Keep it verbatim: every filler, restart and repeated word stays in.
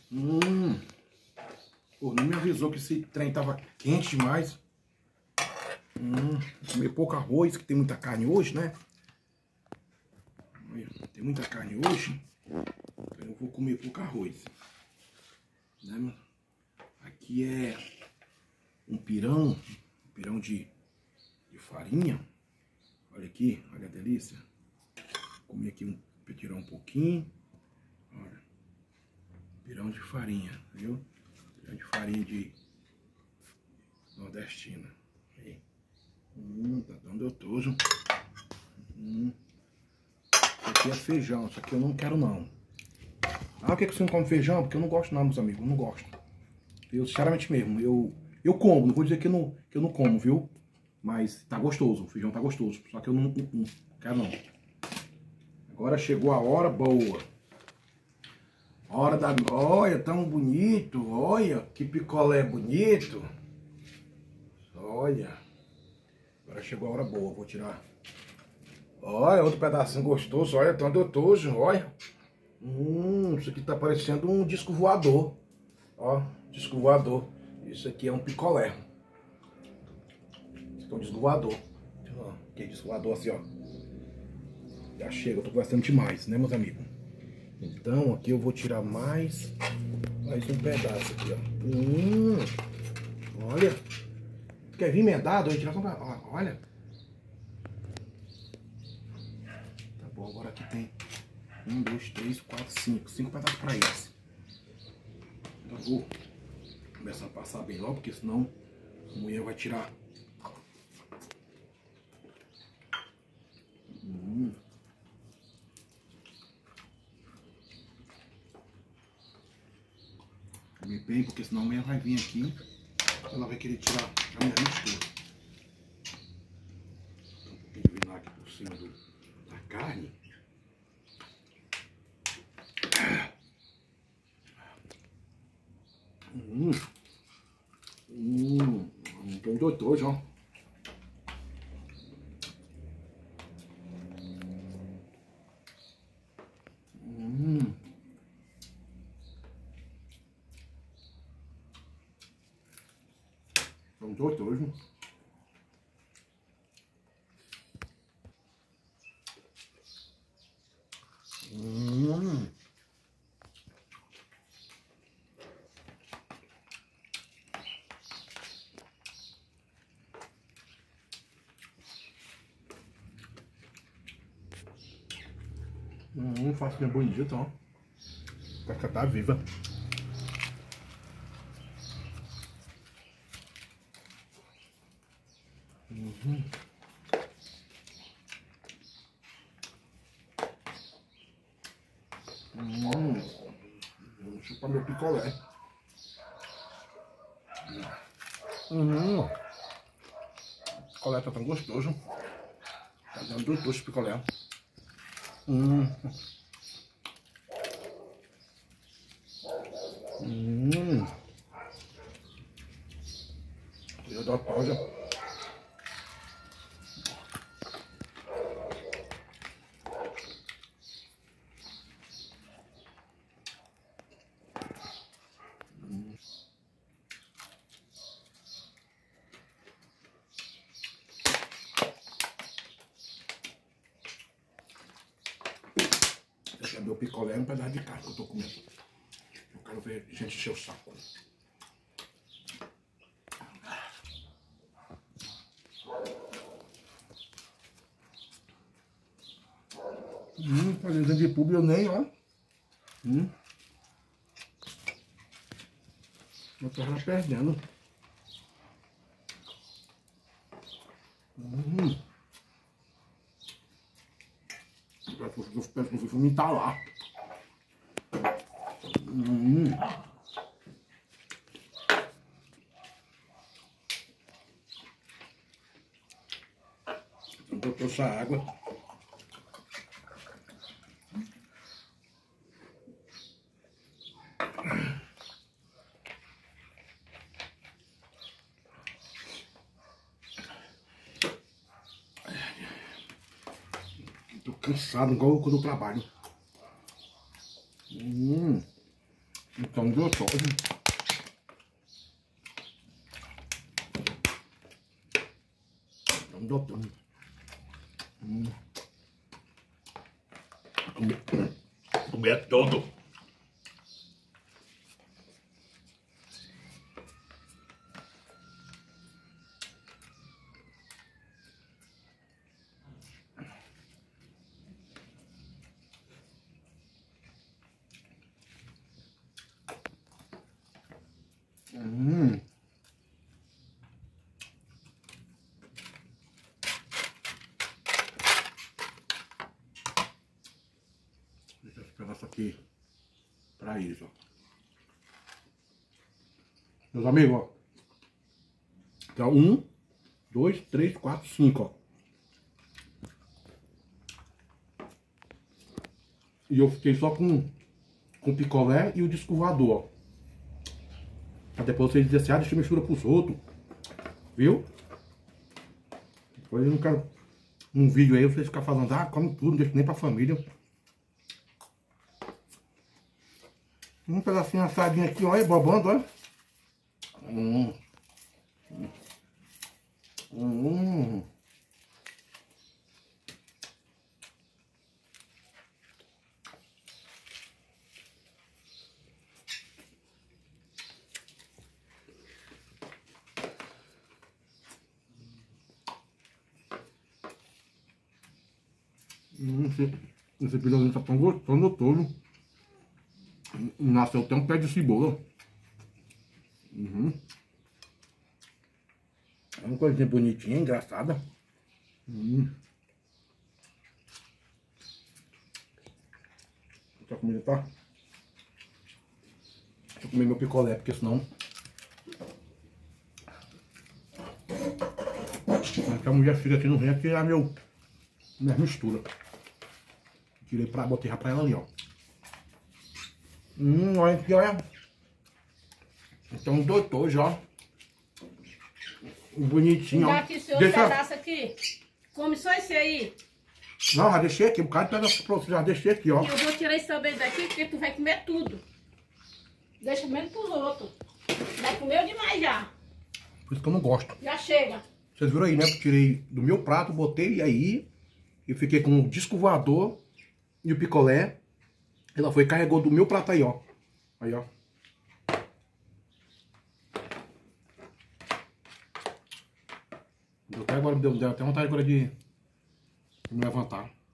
Hum. Pô, não me avisou que esse trem tava quente demais. Hum. Comer pouco arroz, que tem muita carne hoje, né? Tem muita carne hoje. Então eu vou comer pouco arroz. Né? Aqui é um pirão. Um pirão de, de farinha. Olha aqui, olha a delícia. Vou comer aqui um, pra tirar um pouquinho. Olha. Pirão de farinha, viu? Pirão de farinha de nordestina. Aí. Hum, tá dando gostoso. Hum. Isso aqui é feijão, isso aqui eu não quero não. Ah, por que você não come feijão? Porque eu não gosto não, meus amigos, eu não gosto. Eu, sinceramente mesmo, eu, eu como, não vou dizer que eu não, que eu não como, viu? Mas tá gostoso, o feijão tá gostoso, só que eu não, não, não quero não. Agora chegou a hora boa. Hora da... Olha, tão bonito, olha, que picolé bonito. Olha. Agora chegou a hora boa, vou tirar. Olha, outro pedacinho gostoso, olha, tão gostoso, olha. Hum, isso aqui tá parecendo um disco voador. Ó, disco voador. Isso aqui é um picolé. Isso aqui é um disco voador. Ó, que disco voador assim, ó. Já chega, eu tô gostando demais, né, meus amigos? Então, aqui eu vou tirar mais, mais um pedaço aqui, ó. Hum, olha. Quer vir emendado? Eu vou tirar só pra... Olha. Tá bom, agora aqui tem um, dois, três, quatro, cinco. Cinco pedaços pra esse. Então eu vou começar a passar bem logo, porque senão a mulher vai tirar. Hum. Comer bem, porque senão a mulher vai vir aqui. Ela vai querer tirar a minha mistura. Um pouquinho de vinagre por cima do, da carne. Hum. Hum. Bem gostoso, ó. Hum. Bem gostoso. Hum. Hum, facinha bonita, ó. Vai ficar tá viva. Uhum. Hum. Vou chupar meu picolé. Hum. O picolé tá tão gostoso. Tá dando gostoso esse picolé. Hum. Hum. Eu dou pausa. Esse é meu picolé, é um pedaço de carne que eu tô comendo. Eu quero ver gente encher o saco. Hum, fazendo de pub eu nem, ó. Hum. Eu tava perdendo. Hum. Eu penso que eu fui me entalar. Hum. Então botou essa água. Tô cansado, igual quando eu trabalho. Hum. Então gostoso. Então gostoso. Hum. Comer, comer todo. Hum. Deixa eu pegar isso aqui pra eles, ó. Meus amigos, ó. Então, um, dois, três, quatro, cinco, ó. E eu fiquei só com, com o picolé e o disco voador, ó. Pra depois vocês dizem assim, ah, deixa eu mistura pros outros. Viu? Depois eu não quero um vídeo aí vocês ficarem falando, ah, come tudo, não deixa nem pra família. Um pedacinho assadinho aqui, olha, bobando, olha. Hum. Hum. Hum, esse, esse pirãozinho tá tão gostoso todo. Nasceu até um pé de cebola. Uhum. É uma coisinha bonitinha, engraçada. Hum. Essa comida tá? Deixa eu comer meu picolé, porque senão... a mulher fica aqui no rim, aqui é a meu... minha mistura. Tirei pra... botei pra ela ali, ó. Hum, olha aqui, olha. Então, doutor já. Bonitinho, ó. Dá aqui seu Deixa... pedaço aqui. Come só esse aí. Não, já deixei aqui. Um bocado de pedaço pra você, já deixei aqui, ó. E eu vou tirar esse também daqui, porque tu vai comer tudo. Deixa menos pros outros. Já comeu demais já. Por isso que eu não gosto. Já chega. Vocês viram aí, né? Eu tirei do meu prato, botei aí. E fiquei com o disco voador e o picolé. Ela foi e carregou do meu prato aí, ó. Aí, ó. Deu até agora, deu, deu até vontade agora de me levantar.